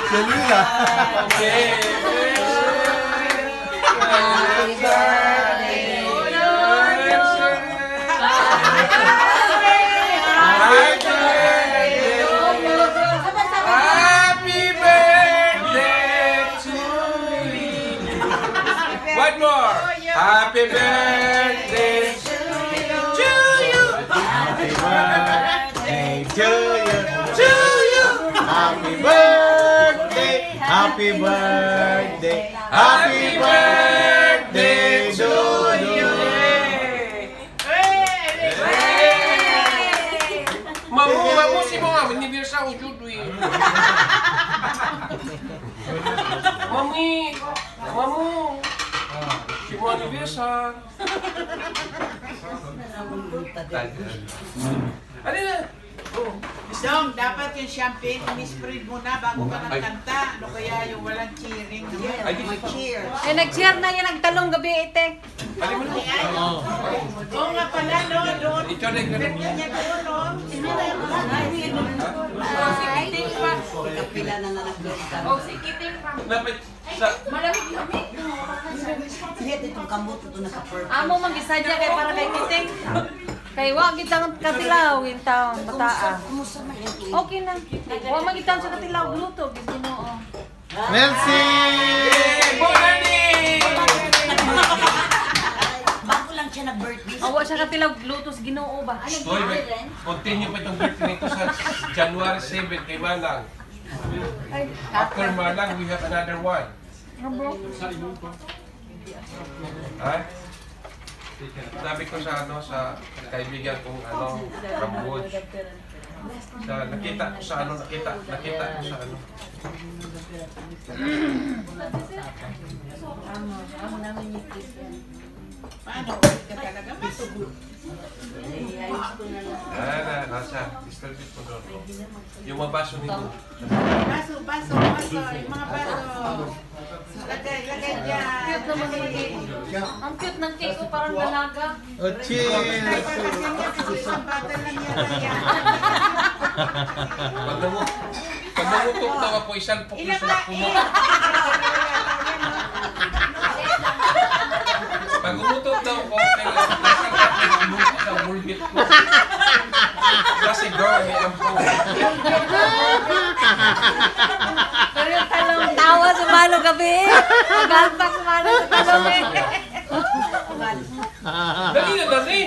Kanina. Happy birthday to you. Happy birthday to you. One more. Happy birthday to you. Happy birthday to you. Happy birthday. Happy birthday. Happy birthday to you. Mamu si mga anniversary ko jud wi. Mamu. Si mo anniversary. Ano na? Dong, dapat yung champagne, umispread mo na bago ka nagkanta. Ano kaya yung walang cheering? Cheers. Eh, nag-cheer na yan, nagtalong gabi ite. Oo nga pala, no? Doon. Ikaw na yung ganun. Niya doon, no? Sikiting pa. Kapila na nagdota. Oh, sikiting pa. Lapit sa... Malamig-lamig. Sige, itong kamot ito naka-purple. Amo mag-isadya kay para kay kiting. Kay wa gitang katilaw in taon bataa. Kumusta man yan? Okay na. Wa magitang sa katilaw Bluetooth Ginoo. Merci! Bago lang siya nag-birthday. Awa siya katilaw Bluetooth Ginoo ba? Hoy, continue pa itong birthday nito sa January 7 kay Manang. After Manang, we have another one. Ha? Sabi ko sa sa kaibigan kong from Woods. Nakita ko sa nakita ko sa Amo namin ni Chris yan. Paano? Ka talaga ba? nasa distribute ko doon. Yung mga baso nito. Baso. Yung mga baso. Lagay dyan. Cute naman ng cake. Ang cute ng cake ko parang dalaga. Oh, cheers! Isang bata lang yan. Pag nangutok daw ako, isang po ko sila pumunta. Pag umutot daw ako, kailangan umutot sa bulbit ko. Kasi girl, may ampo. Pero yung talong tawa sumalo gabi. Magalpak sumalo sa talong eh. Dali na dali!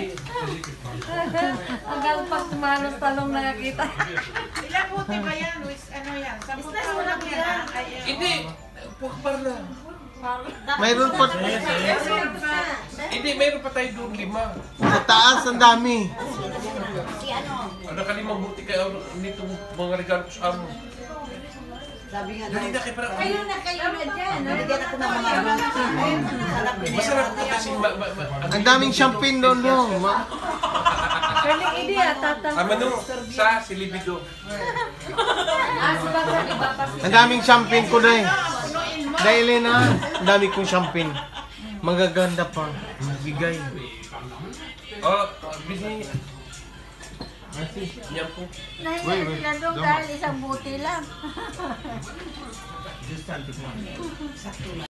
Magalpak sumalo sa talong nakakita. Ilang buti ba yan? Ano yan? 10 taon lang yan. Hindi! Pagpar na. Mayroon pa. Hindi, mayroon pa tayo doon 5. Sa taas, ang dami. Si ano? Ano ka limang buti kayo nito mga regalo ko sa amo. Sabi nga Dali daw. na kayo para... Kayo na dyan. Nabigyan ako ng mga roti. Masarap ko kasi Ang daming champagne doon, no? Kaling idea, tata. Amano, sa Silibido. Sa iba pa si Ang daming champagne ko dahil. Dahil na, ang dami kong champagne. Magaganda pa. Bigay. Oh, bini. Yan po. Nahihilan doon dahil isang buti lang.